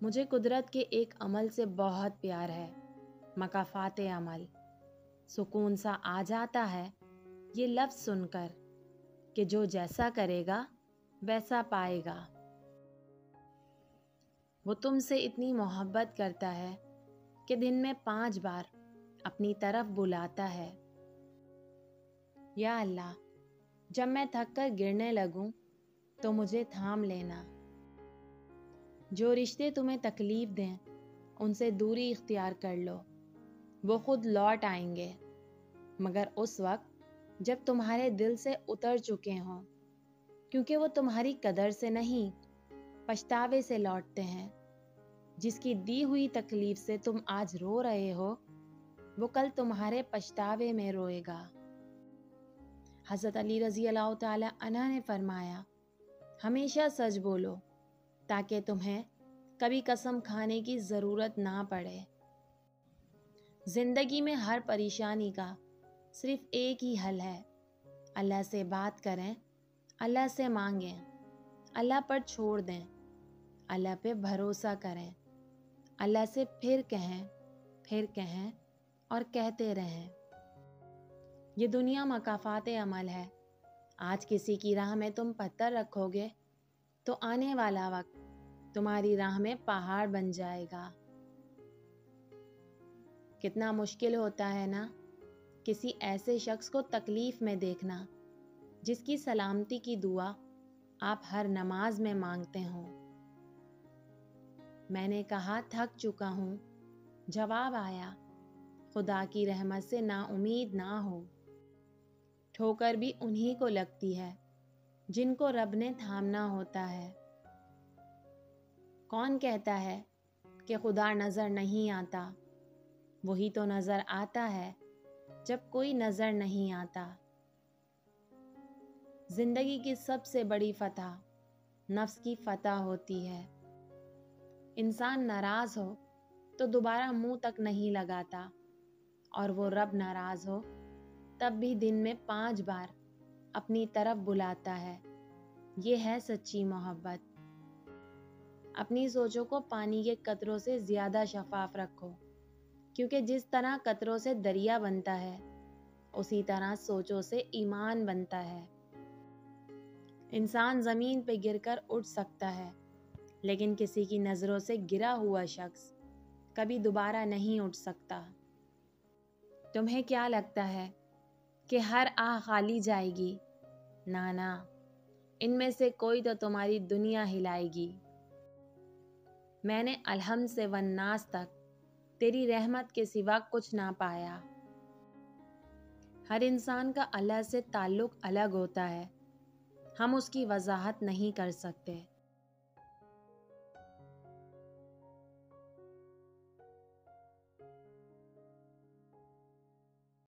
مجھے قدرت کے ایک عمل سے بہت پیار ہے، مکافات عمل۔ سکون سا آ جاتا ہے یہ لفظ سن کر کہ جو جیسا کرے گا ویسا پائے گا۔ وہ تم سے اتنی محبت کرتا ہے کہ دن میں 5 بار اپنی طرف بلاتا ہے۔ یا اللہ، جب میں تھک کر گرنے لگوں تو مجھے تھام لینا۔ جو رشتے تمہیں تکلیف دیں ان سے دوری اختیار کر لو، وہ خود لوٹ آئیں گے، مگر اس وقت جب تمہارے دل سے اتر چکے ہوں، کیونکہ وہ تمہاری قدر سے نہیں پچھتاوے سے لوٹتے ہیں۔ جس کی دی ہوئی تکلیف سے تم آج رو رہے ہو وہ کل تمہارے پچھتاوے میں روئے گا۔ حضرت علی رضی اللہ تعالی عنہ نے فرمایا، ہمیشہ سچ بولو تاکہ تمہیں کبھی قسم کھانے کی ضرورت نہ پڑے۔ زندگی میں ہر پریشانی کا صرف ایک ہی حل ہے، اللہ سے بات کریں، اللہ سے مانگیں، اللہ پر چھوڑ دیں، اللہ پہ بھروسہ کریں، اللہ سے پھر کہیں اور کہتے رہیں۔ یہ دنیا مکافات عمل ہے۔ آج کسی کی راہ میں تم پتھر رکھو گے تو آنے والا وقت تمہاری راہ میں پہاڑ بن جائے گا۔ کتنا مشکل ہوتا ہے نا کسی ایسے شخص کو تکلیف میں دیکھنا جس کی سلامتی کی دعا آپ ہر نماز میں مانگتے ہوں۔ میں نے کہا تھک چکا ہوں، جواب آیا خدا کی رحمت سے نا امید نہ ہو۔ ٹھوکر بھی انہی کو لگتی ہے جن کو رب نے تھامنا ہوتا ہے۔ کون کہتا ہے کہ خدا نظر نہیں آتا؟ وہی تو نظر آتا ہے جب کوئی نظر نہیں آتا۔ زندگی کی سب سے بڑی فتح نفس کی فتح ہوتی ہے۔ انسان ناراض ہو تو دوبارہ منہ تک نہیں لگاتا، اور وہ رب ناراض ہو تب بھی دن میں 5 بار اپنی طرف بلاتا ہے۔ یہ ہے سچی محبت۔ اپنی سوچوں کو پانی کے قطروں سے زیادہ شفاف رکھو، کیونکہ جس طرح قطروں سے دریا بنتا ہے اسی طرح سوچوں سے ایمان بنتا ہے۔ انسان زمین پہ گر کر اٹھ سکتا ہے، لیکن کسی کی نظروں سے گرا ہوا شخص کبھی دوبارہ نہیں اٹھ سکتا۔ تمہیں کیا لگتا ہے کہ ہر آہ خالی جائے گی؟ نانا، ان میں سے کوئی تو تمہاری دنیا ہلائے گی۔ میں نے الحمد سے والناس تک تیری رحمت کے سوا کچھ نہ پایا۔ ہر انسان کا اللہ سے تعلق الگ ہوتا ہے، ہم اس کی وضاحت نہیں کر سکتے۔